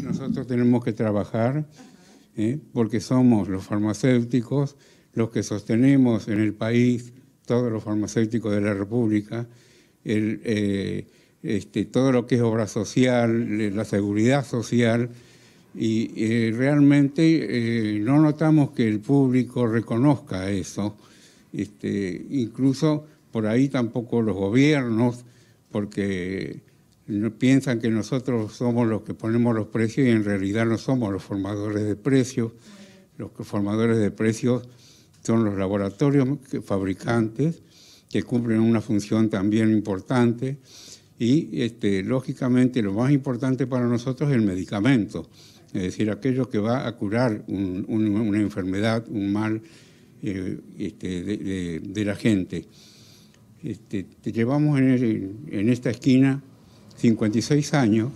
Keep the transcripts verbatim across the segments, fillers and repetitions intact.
nosotros tenemos que trabajar, ¿eh? porque somos los farmacéuticos los que sostenemos en el país, todos los farmacéuticos de la República, el, eh, este, todo lo que es obra social, la seguridad social, y eh, realmente eh, no notamos que el público reconozca eso, este, incluso por ahí tampoco los gobiernos, porque piensan que nosotros somos los que ponemos los precios y en realidad no somos los formadores de precios. Los formadores de precios son los laboratorios fabricantes que cumplen una función también importante y, este, lógicamente, lo más importante para nosotros es el medicamento, es decir, aquello que va a curar un, un, una enfermedad, un mal eh, este, de, de, de la gente. Este, te llevamos en, el, en esta esquina cincuenta y seis años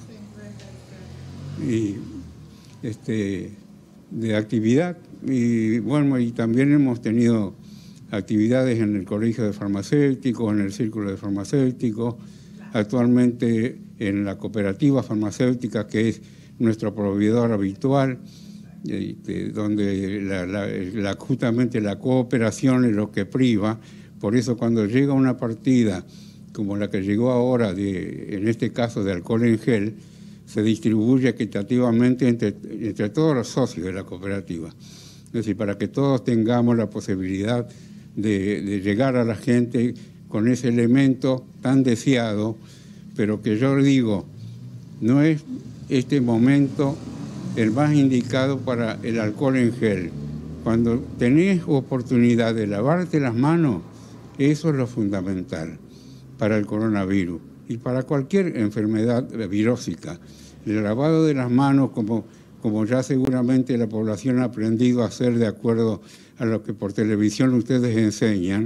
y, este, de actividad y bueno, y también hemos tenido actividades en el Colegio de Farmacéuticos, en el Círculo de Farmacéuticos, actualmente en la cooperativa farmacéutica que es nuestro proveedor habitual, este, donde la, la, la, justamente la cooperación es lo que priva. Por eso cuando llega una partida como la que llegó ahora, de, en este caso de alcohol en gel, se distribuye equitativamente entre, entre todos los socios de la cooperativa. Es decir, para que todos tengamos la posibilidad de, de llegar a la gente con ese elemento tan deseado, pero que yo digo, no es este momento el más indicado para el alcohol en gel. Cuando tenés oportunidad de lavarte las manos, eso es lo fundamental para el coronavirus y para cualquier enfermedad virósica. El lavado de las manos, como, como ya seguramente la población ha aprendido a hacer de acuerdo a lo que por televisión ustedes enseñan,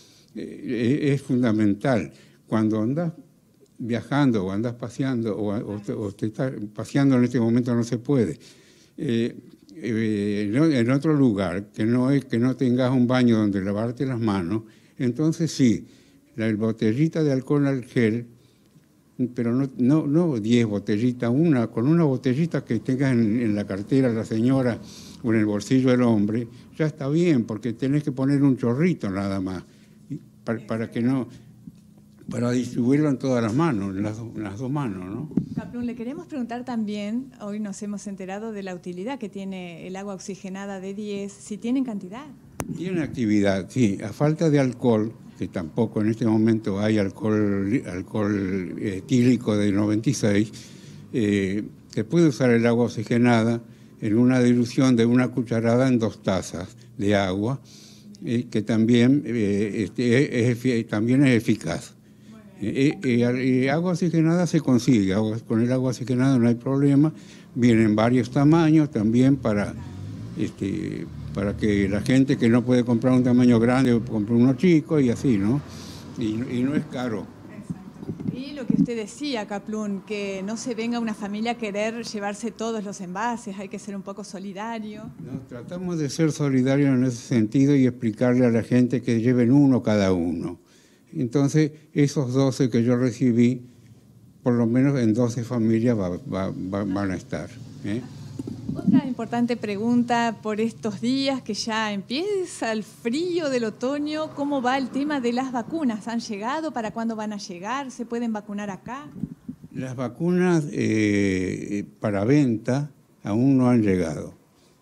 eh, es fundamental. Cuando andas viajando o andas paseando, o, o, te, o te estás paseando en este momento no se puede, eh, eh, en otro lugar que no, es, que no tengas un baño donde lavarte las manos, entonces sí, la botellita de alcohol al gel, pero no, no, no diez botellitas, una, con una botellita que tengas en, en la cartera la señora o en el bolsillo del hombre, ya está bien, porque tenés que poner un chorrito nada más, para, para que no, para distribuirlo en todas las manos, en las, en las dos manos, ¿no? Kaplun, le queremos preguntar también, hoy nos hemos enterado de la utilidad que tiene el agua oxigenada D diez, si tienen cantidad. Tiene actividad, sí, a falta de alcohol, que tampoco en este momento hay alcohol, alcohol etílico de noventa y seis, eh, se puede usar el agua oxigenada en una dilución de una cucharada en dos tazas de agua, eh, que también, eh, este, es, es, también es eficaz. Eh, eh, eh, agua oxigenada se consigue, agua, con el agua oxigenada no hay problema, vienen varios tamaños también para... Este, para que la gente que no puede comprar un tamaño grande compre uno chico y así, ¿no? Y, y no es caro. Exacto. Y lo que usted decía, Kaplun, que no se venga una familia a querer llevarse todos los envases, hay que ser un poco solidario. No, tratamos de ser solidarios en ese sentido y explicarle a la gente que lleven uno cada uno. Entonces, esos doce que yo recibí, por lo menos en doce familias va, va, va, van a estar, ¿eh? Otra importante pregunta por estos días que ya empieza el frío del otoño, ¿cómo va el tema de las vacunas? ¿Han llegado? ¿Para cuándo van a llegar? ¿Se pueden vacunar acá? Las vacunas eh, para venta aún no han llegado.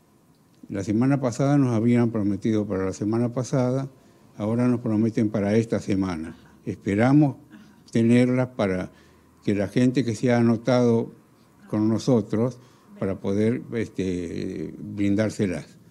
La semana pasada nos habían prometido para la semana pasada, ahora nos prometen para esta semana. Esperamos tenerlas para que la gente que se ha anotado con nosotros para poder este, brindárselas.